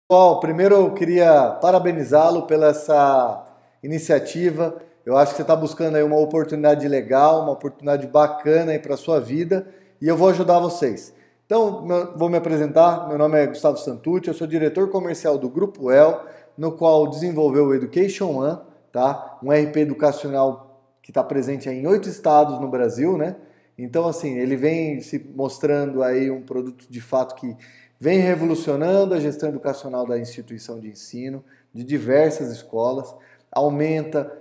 Pessoal, primeiro eu queria parabenizá-lo pela essa iniciativa. Eu acho que você está buscando aí uma oportunidade legal, uma oportunidade bacana aí para a sua vida e eu vou ajudar vocês. Então, vou me apresentar. Meu nome é Gustavo Santucci, eu sou diretor comercial do Grupo El, no qual desenvolveu o Education One, tá? Um RP educacional que está presente em 8 estados no Brasil, né? Então, assim, ele vem se mostrando aí um produto de fato que vem revolucionando a gestão educacional da instituição de ensino, de diversas escolas, aumenta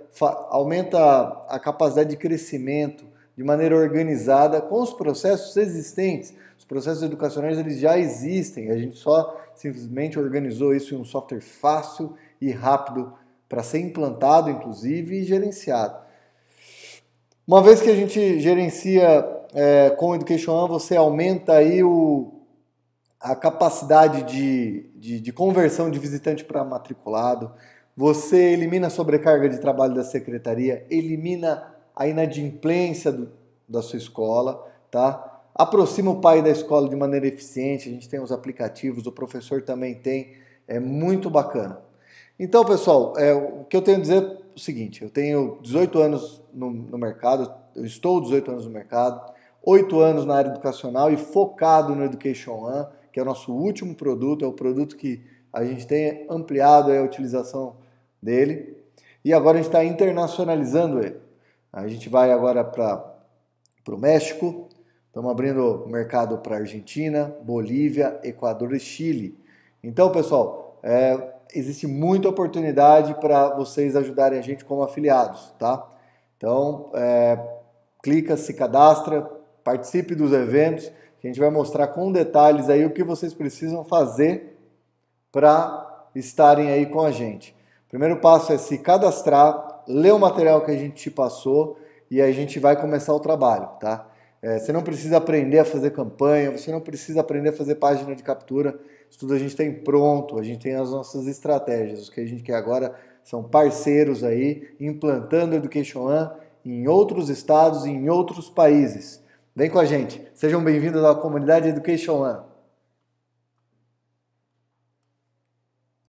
a capacidade de crescimento de maneira organizada com os processos existentes. Os processos educacionais eles já existem, a gente só simplesmente organizou isso em um software fácil e rápido para ser implantado, inclusive, e gerenciado. Uma vez que a gente gerencia com o Education One, você aumenta aí a capacidade de conversão de visitante para matriculado, você elimina a sobrecarga de trabalho da secretaria, elimina a inadimplência da sua escola, tá? Aproxima o pai da escola de maneira eficiente, a gente tem os aplicativos, o professor também tem, é muito bacana. Então, pessoal, o que eu tenho a dizer é o seguinte, eu tenho 18 anos no mercado, eu estou 18 anos no mercado, 8 anos na área educacional e focado no Education One, que é o nosso último produto, é o produto que a gente tem ampliado a utilização dele. E agora a gente está internacionalizando ele. A gente vai agora para o México, estamos abrindo mercado para Argentina, Bolívia, Equador e Chile. Então, pessoal, existe muita oportunidade para vocês ajudarem a gente como afiliados, tá? Então, clica, se cadastra, participe dos eventos, que a gente vai mostrar com detalhes aí o que vocês precisam fazer para estarem aí com a gente. O primeiro passo é se cadastrar, ler o material que a gente te passou e aí a gente vai começar o trabalho, tá? Você não precisa aprender a fazer campanha, você não precisa aprender a fazer página de captura, isso tudo a gente tem pronto, a gente tem as nossas estratégias. O que a gente quer agora são parceiros aí, implantando a Education One em outros estados e em outros países. Vem com a gente, sejam bem-vindos à comunidade Education One.